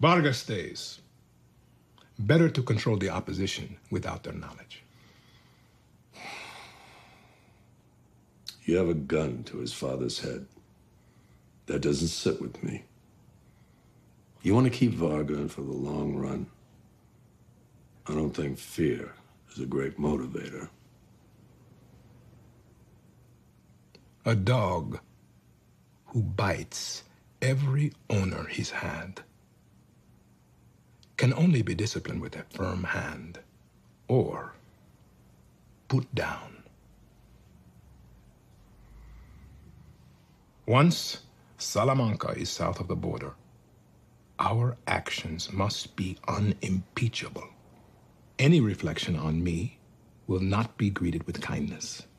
Vargas stays. Better to control the opposition without their knowledge. You have a gun to his father's head. That doesn't sit with me. You want to keep Varga in for the long run? I don't think fear is a great motivator. A dog who bites every owner he's had can only be disciplined with a firm hand or put down. Once Salamanca is south of the border, our actions must be unimpeachable. Any reflection on me will not be greeted with kindness.